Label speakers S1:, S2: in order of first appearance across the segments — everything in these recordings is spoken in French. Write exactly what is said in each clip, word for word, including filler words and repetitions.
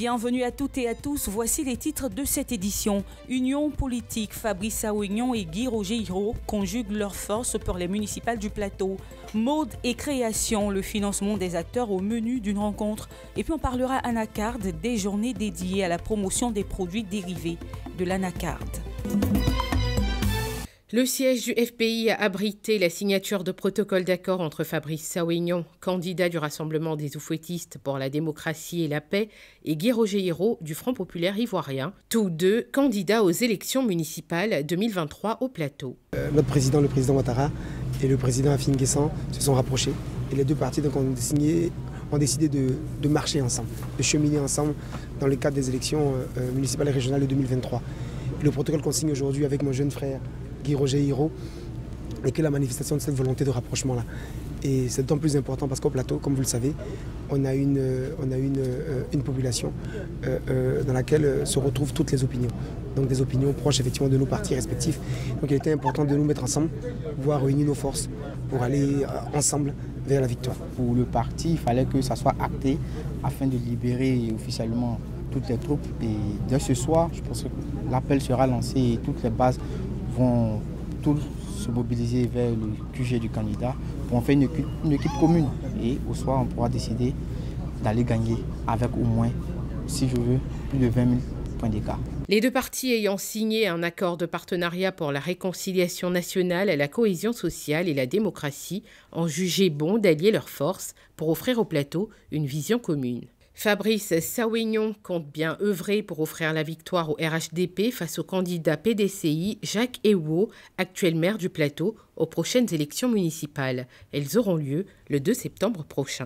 S1: Bienvenue à toutes et à tous, voici les titres de cette édition. Union politique, Fabrice Sauignon et Guy Roger Hiro conjuguent leurs forces pour les municipales du plateau. Mode et création, le financement des acteurs au menu d'une rencontre. Et puis on parlera anacarde des journées dédiées à la promotion des produits dérivés de l'anacarde.
S2: Le siège du F P I a abrité la signature de protocole d'accord entre Fabrice Sauignon, candidat du Rassemblement des Oufouettistes pour la démocratie et la paix, et Guy Roger Hiro du Front populaire ivoirien, tous deux candidats aux élections municipales deux mille vingt-trois au plateau.
S3: Euh, notre président, le président Ouattara, et le président Afin Guessan se sont rapprochés. Et les deux partis donc, ont, signé, ont décidé de, de marcher ensemble, de cheminer ensemble dans le cadre des élections euh, municipales et régionales de deux mille vingt-trois. Et le protocole qu'on signe aujourd'hui avec mon jeune frère, Guy Roger Hiro, et que la manifestation de cette volonté de rapprochement-là. Et c'est d'autant plus important parce qu'au plateau, comme vous le savez, on a une, on a une, une population euh, euh, dans laquelle se retrouvent toutes les opinions. Donc des opinions proches effectivement de nos partis respectifs. Donc il était important de nous mettre ensemble, voire réunir nos forces pour aller ensemble vers la victoire.
S4: Pour le parti, il fallait que ça soit acté afin de libérer officiellement toutes les troupes. Et dès ce soir, je pense que l'appel sera lancé et toutes les bases vont tous se mobiliser vers le Q G du candidat pour en faire une équipe, une équipe commune. Et au soir, on pourra décider d'aller gagner avec au moins, si je veux, plus de vingt mille points d'écart.
S2: Les deux partis ayant signé un accord de partenariat pour la réconciliation nationale, la cohésion sociale et la démocratie ont jugé bon d'allier leurs forces pour offrir au plateau une vision commune. Fabrice Sauignon compte bien œuvrer pour offrir la victoire au R H D P face au candidat P D C I Jacques Ewo, actuel maire du plateau, aux prochaines élections municipales. Elles auront lieu le deux septembre prochain.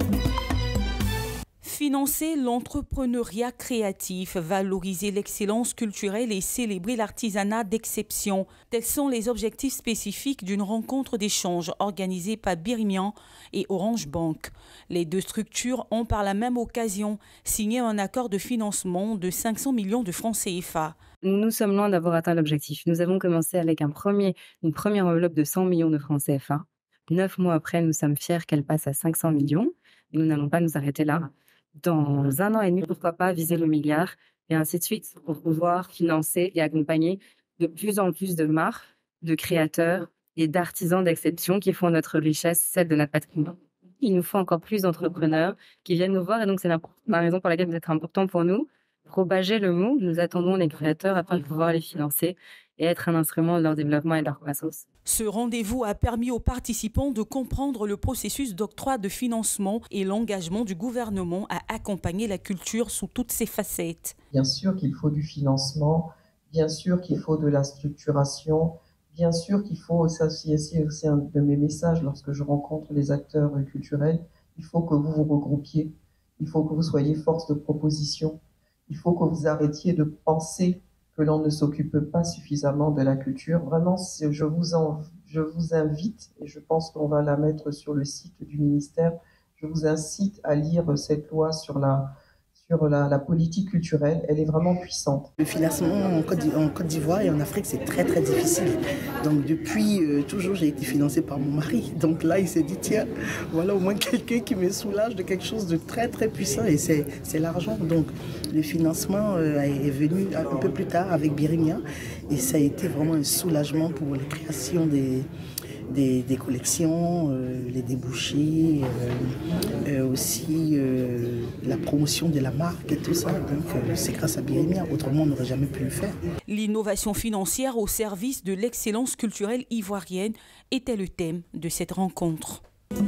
S1: Financer l'entrepreneuriat créatif, valoriser l'excellence culturelle et célébrer l'artisanat d'exception. Tels sont les objectifs spécifiques d'une rencontre d'échange organisée par Birimian et Orange Bank. Les deux structures ont par la même occasion signé un accord de financement de cinq cents millions de francs C F A.
S5: Nous sommes loin d'avoir atteint l'objectif. Nous avons commencé avec un premier, une première enveloppe de cent millions de francs C F A. Neuf mois après, nous sommes fiers qu'elle passe à cinq cents millions. Nous n'allons pas nous arrêter là. Dans un an et demi, pourquoi pas viser le milliard et ainsi de suite pour pouvoir financer et accompagner de plus en plus de marques, de créateurs et d'artisans d'exception qui font notre richesse, celle de notre patrimoine. Il nous faut encore plus d'entrepreneurs qui viennent nous voir et donc c'est la raison pour laquelle c'est important pour nous. Propager le mot, nous attendons les créateurs afin de pouvoir les financer et être un instrument de leur développement et de leur croissance.
S1: Ce rendez-vous a permis aux participants de comprendre le processus d'octroi de financement et l'engagement du gouvernement à accompagner la culture sous toutes ses facettes.
S6: Bien sûr qu'il faut du financement, bien sûr qu'il faut de la structuration, bien sûr qu'il faut, ça c'est aussi un de mes messages lorsque je rencontre les acteurs culturels, il faut que vous vous regroupiez, il faut que vous soyez force de proposition, il faut que vous arrêtiez de penser que l'on ne s'occupe pas suffisamment de la culture. Vraiment, je vous, en, je vous invite, et je pense qu'on va la mettre sur le site du ministère, je vous incite à lire cette loi sur la, sur la, la politique culturelle. Elle est vraiment puissante.
S7: Le financement en Côte d'Ivoire et en Afrique, c'est très très difficile. Donc depuis euh, toujours, j'ai été financée par mon mari. Donc là, il s'est dit, tiens, voilà au moins quelqu'un qui me soulage de quelque chose de très très puissant, et c'est, c'est l'argent. Donc le financement euh, est venu un peu plus tard avec Birimian, et ça a été vraiment un soulagement pour la création des, des, des collections, euh, les débouchés, euh, euh, aussi euh, la promotion de la marque et tout ça. Donc euh, c'est grâce à Birimian, autrement on n'aurait jamais pu le faire.
S1: L'innovation financière au service de l'excellence culturelle ivoirienne était le thème de cette rencontre.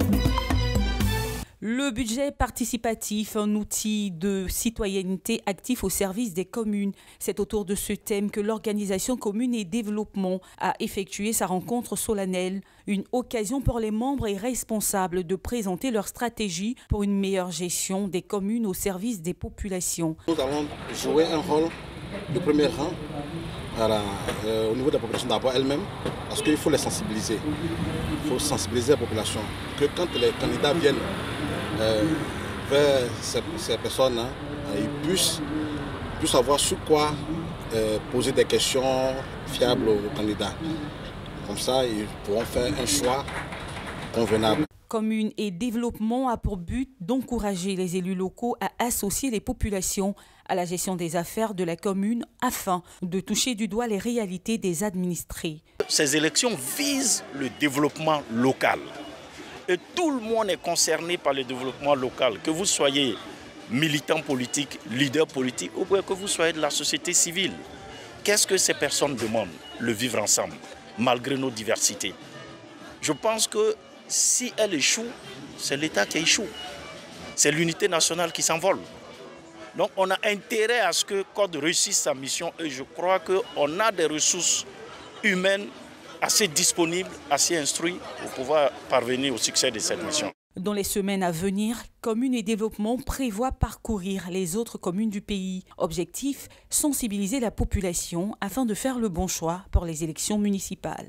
S1: Le budget participatif, un outil de citoyenneté actif au service des communes. C'est autour de ce thème que l'organisation Communes et Développement a effectué sa rencontre solennelle. Une occasion pour les membres et responsables de présenter leur stratégie pour une meilleure gestion des communes au service des populations.
S8: Nous allons jouer un rôle de premier rang à la, euh, au niveau de la population d'abord elle-même, parce qu'il faut les sensibiliser. Il faut sensibiliser la population. Que quand les candidats viennent Euh, vers ces, ces personnes, hein, ils puissent, puissent savoir sur quoi euh, poser des questions fiables aux candidats. Comme ça, ils pourront faire un choix convenable.
S1: Commune et développement a pour but d'encourager les élus locaux à associer les populations à la gestion des affaires de la commune afin de toucher du doigt les réalités des administrés.
S9: Ces élections visent le développement local. Et tout le monde est concerné par le développement local, que vous soyez militant politique, leader politique, ou que vous soyez de la société civile. Qu'est-ce que ces personnes demandent? Le vivre ensemble, malgré nos diversités. Je pense que si elle échoue, c'est l'État qui échoue. C'est l'unité nationale qui s'envole. Donc on a intérêt à ce que Code réussisse sa mission et je crois qu'on a des ressources humaines assez disponibles, assez instruites pour pouvoir parvenir au succès de cette mission.
S1: Dans les semaines à venir, Communes et Développement prévoit parcourir les autres communes du pays. Objectif, sensibiliser la population afin de faire le bon choix pour les élections municipales.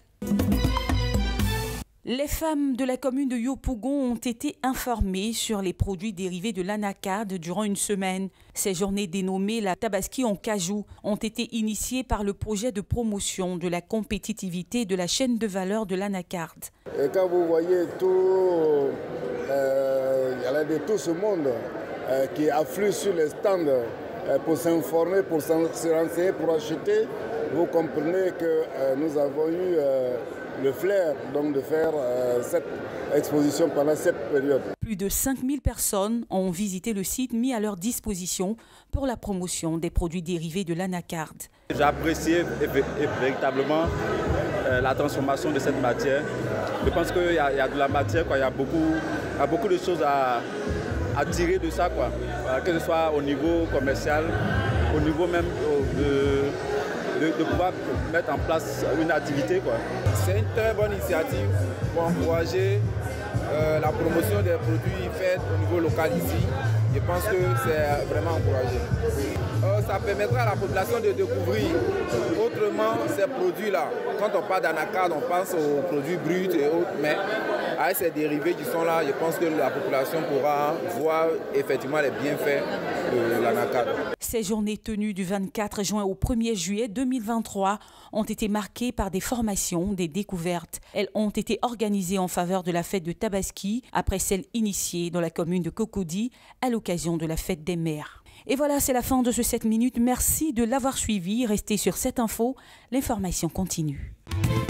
S1: Les femmes de la commune de Yopougon ont été informées sur les produits dérivés de l'anacarde durant une semaine. Ces journées dénommées la Tabaski en cajou ont été initiées par le projet de promotion de la compétitivité de la chaîne de valeur de l'anacarde.
S10: Et quand vous voyez tout, euh, il y a de tout ce monde euh, qui afflue sur les stands euh, pour s'informer, pour se renseigner, pour acheter, vous comprenez que euh, nous avons eu euh, le flair donc, de faire euh, cette exposition pendant cette période.
S1: Plus de cinq mille personnes ont visité le site mis à leur disposition pour la promotion des produits dérivés de l'anacarde.
S11: J'ai apprécié véritablement euh, la transformation de cette matière. Je pense qu'il y, y a de la matière, quoi. Il y a beaucoup, il y a beaucoup de choses à, à tirer de ça, quoi. Que ce soit au niveau commercial, au niveau même de... De, de pouvoir mettre en place une activité, quoi.
S12: C'est une très bonne initiative pour encourager euh, la promotion des produits faits au niveau local ici. Je pense que c'est vraiment encouragé. Euh, ça permettra à la population de découvrir autrement ces produits-là. Quand on parle d'anacarde, on pense aux produits bruts et autres, mais avec ces dérivés qui sont là, je pense que la population pourra voir effectivement les bienfaits de l'anacarde.
S1: Ces journées tenues du vingt-quatre juin au premier juillet deux mille vingt-trois ont été marquées par des formations, des découvertes. Elles ont été organisées en faveur de la fête de Tabaski, après celle initiée dans la commune de Cocody à l'occasion de la fête des mères. Et voilà, c'est la fin de ce sept minutes. Merci de l'avoir suivi. Restez sur cette info. L'information continue.